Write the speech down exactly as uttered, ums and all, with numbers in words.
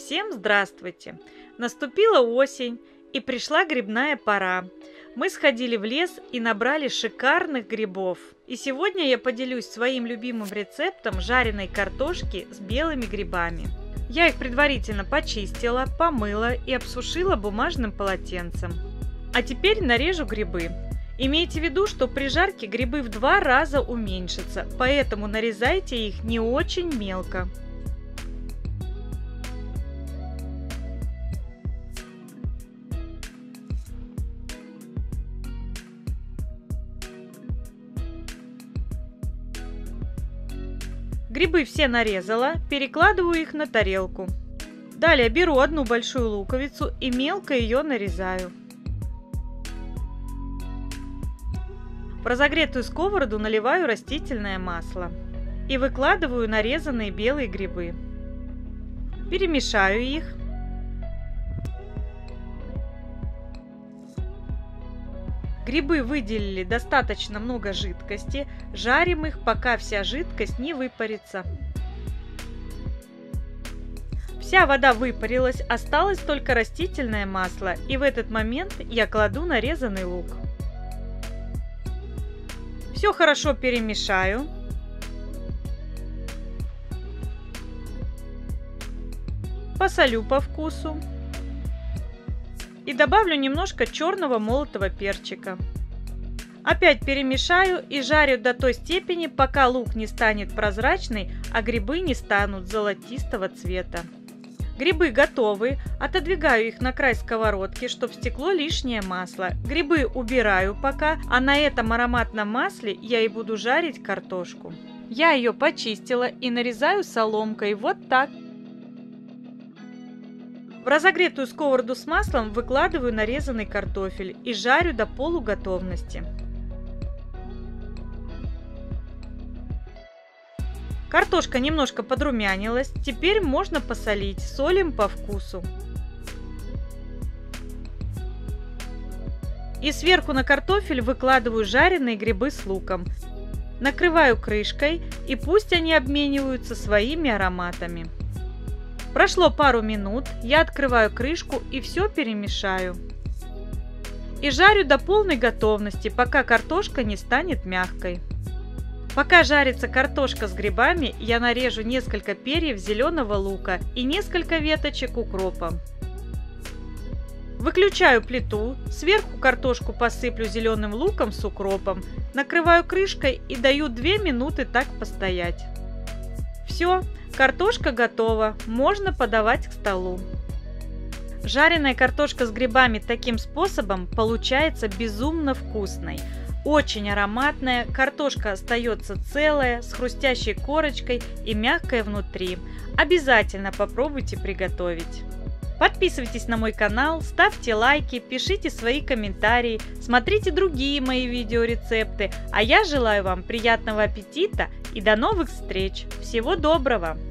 Всем здравствуйте! Наступила осень и пришла грибная пора. Мы сходили в лес и набрали шикарных грибов. И сегодня я поделюсь своим любимым рецептом жареной картошки с белыми грибами. Я их предварительно почистила, помыла и обсушила бумажным полотенцем. А теперь нарежу грибы. Имейте в виду, что при жарке грибы в два раза уменьшатся, поэтому нарезайте их не очень мелко. Грибы все нарезала, перекладываю их на тарелку. Далее беру одну большую луковицу и мелко ее нарезаю. В разогретую сковороду наливаю растительное масло и выкладываю нарезанные белые грибы. Перемешаю их. Грибы выделили достаточно много жидкости, жарим их, пока вся жидкость не выпарится. Вся вода выпарилась, осталось только растительное масло, и в этот момент я кладу нарезанный лук. Все хорошо перемешаю. Посолю по вкусу. И добавлю немножко черного молотого перчика. Опять перемешаю и жарю до той степени, пока лук не станет прозрачный, а грибы не станут золотистого цвета. Грибы готовы, отодвигаю их на край сковородки, чтобы стекло лишнее масло. Грибы убираю пока, а на этом ароматном масле я и буду жарить картошку. Я ее почистила и нарезаю соломкой, вот так. В разогретую сковороду с маслом выкладываю нарезанный картофель и жарю до полуготовности. Картошка немножко подрумянилась, теперь можно посолить, солим по вкусу. И сверху на картофель выкладываю жареные грибы с луком. Накрываю крышкой, и пусть они обмениваются своими ароматами. Прошло пару минут, я открываю крышку и все перемешаю. И жарю до полной готовности, пока картошка не станет мягкой. Пока жарится картошка с грибами, я нарежу несколько перьев зеленого лука и несколько веточек укропа. Выключаю плиту, сверху картошку посыплю зеленым луком с укропом, накрываю крышкой и даю две минуты так постоять. Все, картошка готова, можно подавать к столу. Жареная картошка с грибами таким способом получается безумно вкусной. Очень ароматная, картошка остается целая, с хрустящей корочкой и мягкой внутри. Обязательно попробуйте приготовить. Подписывайтесь на мой канал, ставьте лайки, пишите свои комментарии, смотрите другие мои видеорецепты. А я желаю вам приятного аппетита и до новых встреч. Всего доброго!